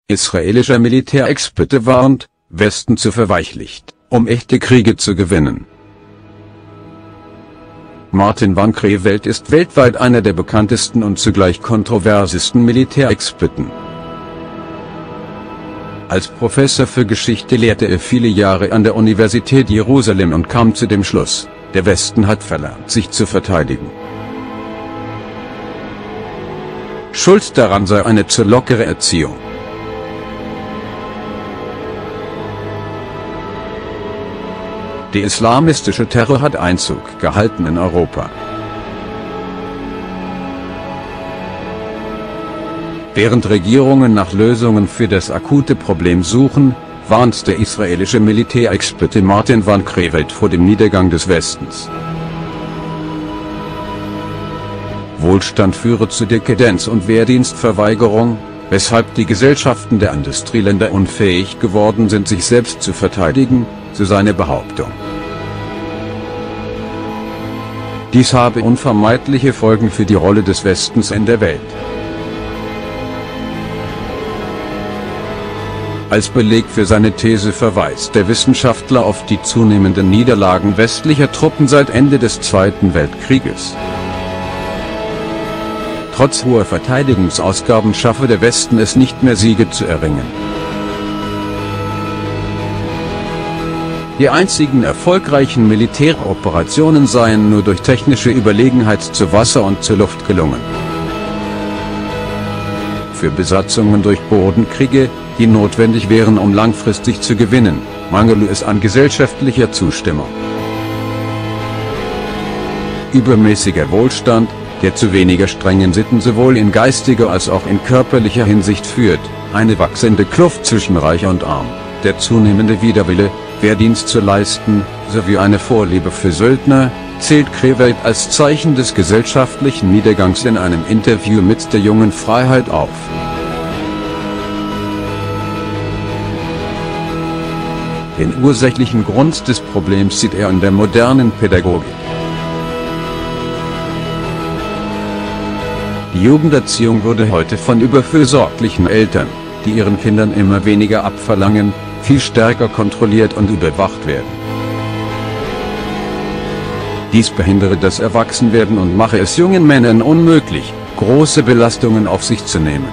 Israelischer Militärexperte warnt, Westen zu verweichlicht, um echte Kriege zu gewinnen. Martin van Creveld ist weltweit einer der bekanntesten und zugleich kontroversesten Militärexperten. Als Professor für Geschichte lehrte er viele Jahre an der Universität Jerusalem und kam zu dem Schluss, der Westen hat verlernt, sich zu verteidigen. Schuld daran sei eine zu lockere Erziehung. Der islamistische Terror hat Einzug gehalten in Europa. Während Regierungen nach Lösungen für das akute Problem suchen, warnt der israelische Militärexperte Martin van Creveld vor dem Niedergang des Westens. Wohlstand führe zu Dekadenz und Wehrdienstverweigerung, weshalb die Gesellschaften der Industrieländer unfähig geworden sind, sich selbst zu verteidigen, so seine Behauptung. Dies habe unvermeidliche Folgen für die Rolle des Westens in der Welt. Als Beleg für seine These verweist der Wissenschaftler auf die zunehmenden Niederlagen westlicher Truppen seit Ende des Zweiten Weltkrieges. Trotz hoher Verteidigungsausgaben schaffe der Westen es nicht mehr, Siege zu erringen. Die einzigen erfolgreichen Militäroperationen seien nur durch technische Überlegenheit zu Wasser und zur Luft gelungen. Für Besatzungen durch Bodenkriege, die notwendig wären, um langfristig zu gewinnen, mangele es an gesellschaftlicher Zustimmung. Übermäßiger Wohlstand, der zu weniger strengen Sitten sowohl in geistiger als auch in körperlicher Hinsicht führt, eine wachsende Kluft zwischen Reich und Arm, der zunehmende Widerwille, Wehrdienst zu leisten, sowie eine Vorliebe für Söldner, zählt Creveld als Zeichen des gesellschaftlichen Niedergangs in einem Interview mit der Jungen Freiheit auf. Den ursächlichen Grund des Problems sieht er in der modernen Pädagogik. Die Jugenderziehung wurde heute von überfürsorglichen Eltern, die ihren Kindern immer weniger abverlangen, viel stärker kontrolliert und überwacht werden. Dies behindere das Erwachsenwerden und mache es jungen Männern unmöglich, große Belastungen auf sich zu nehmen.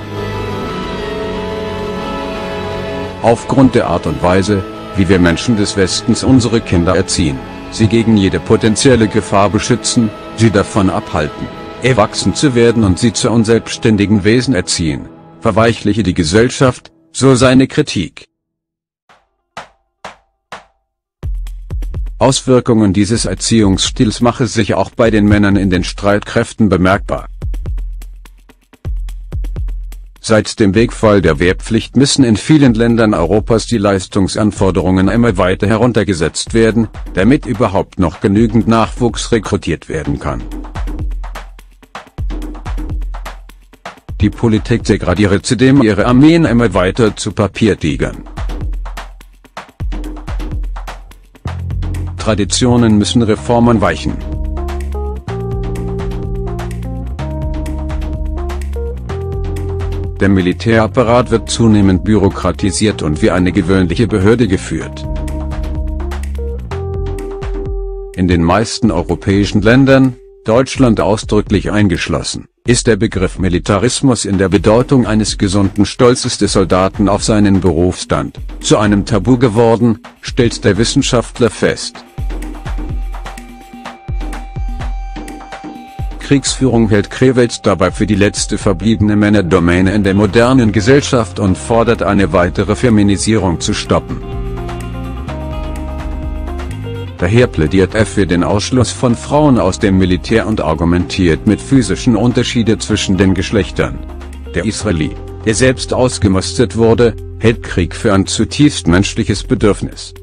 Aufgrund der Art und Weise, wie wir Menschen des Westens unsere Kinder erziehen, sie gegen jede potenzielle Gefahr beschützen, sie davon abhalten, erwachsen zu werden und sie zu unselbstständigen Wesen erziehen, verweichliche die Gesellschaft, so seine Kritik. Auswirkungen dieses Erziehungsstils mache sich auch bei den Männern in den Streitkräften bemerkbar. Seit dem Wegfall der Wehrpflicht müssen in vielen Ländern Europas die Leistungsanforderungen immer weiter heruntergesetzt werden, damit überhaupt noch genügend Nachwuchs rekrutiert werden kann. Die Politik degradiere zudem ihre Armeen immer weiter zu Papiertigern. Traditionen müssen Reformen weichen. Der Militärapparat wird zunehmend bürokratisiert und wie eine gewöhnliche Behörde geführt. In den meisten europäischen Ländern, Deutschland ausdrücklich eingeschlossen, ist der Begriff Militarismus in der Bedeutung eines gesunden Stolzes des Soldaten auf seinen Berufsstand zu einem Tabu geworden, stellt der Wissenschaftler fest. Kriegsführung hält Creveld dabei für die letzte verbliebene Männerdomäne in der modernen Gesellschaft und fordert eine weitere Feminisierung zu stoppen. Daher plädiert er für den Ausschluss von Frauen aus dem Militär und argumentiert mit physischen Unterschieden zwischen den Geschlechtern. Der Israeli, der selbst ausgemustert wurde, hält Krieg für ein zutiefst menschliches Bedürfnis.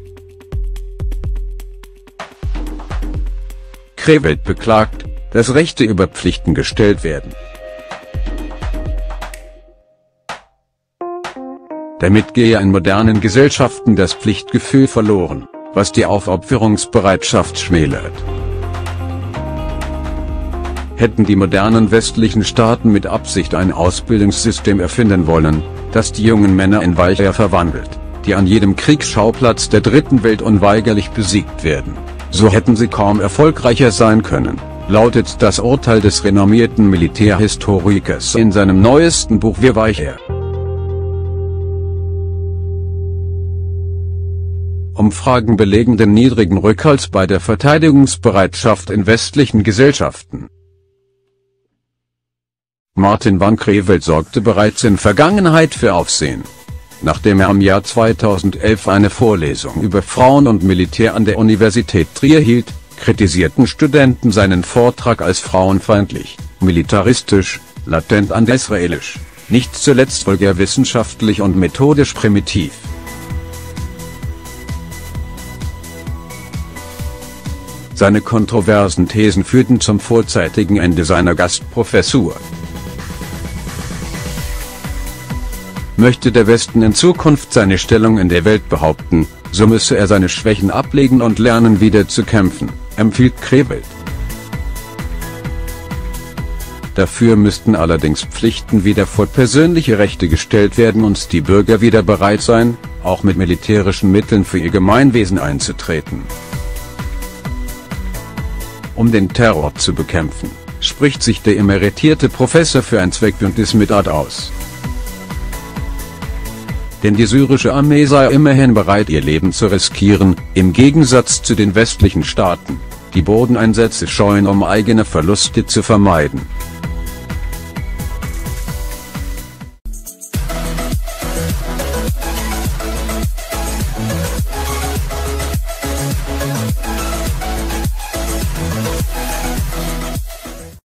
Creveld beklagt, dass Rechte über Pflichten gestellt werden. Damit gehe in modernen Gesellschaften das Pflichtgefühl verloren, was die Aufopferungsbereitschaft schmälert. Hätten die modernen westlichen Staaten mit Absicht ein Ausbildungssystem erfinden wollen, das die jungen Männer in Weicheier verwandelt, die an jedem Kriegsschauplatz der dritten Welt unweigerlich besiegt werden. So hätten sie kaum erfolgreicher sein können, lautet das Urteil des renommierten Militärhistorikers in seinem neuesten Buch Wir Weicheier. Umfragen belegen den niedrigen Rückhalt bei der Verteidigungsbereitschaft in westlichen Gesellschaften. Martin van Creveld sorgte bereits in Vergangenheit für Aufsehen, nachdem er im Jahr 2011 eine Vorlesung über Frauen und Militär an der Universität Trier hielt, kritisierten Studenten seinen Vortrag als frauenfeindlich, militaristisch, latent anti-israelisch, nicht zuletzt vulgär wissenschaftlich und methodisch primitiv. Seine kontroversen Thesen führten zum vorzeitigen Ende seiner Gastprofessur. Möchte der Westen in Zukunft seine Stellung in der Welt behaupten, so müsse er seine Schwächen ablegen und lernen, wieder zu kämpfen, empfiehlt Creveld. Dafür müssten allerdings Pflichten wieder vor persönliche Rechte gestellt werden und die Bürger wieder bereit sein, auch mit militärischen Mitteln für ihr Gemeinwesen einzutreten. Um den Terror zu bekämpfen, spricht sich der emeritierte Professor für ein Zweckbündnis mit Assad aus. Denn die syrische Armee sei immerhin bereit, ihr Leben zu riskieren, im Gegensatz zu den westlichen Staaten, die Bodeneinsätze scheuen, um eigene Verluste zu vermeiden.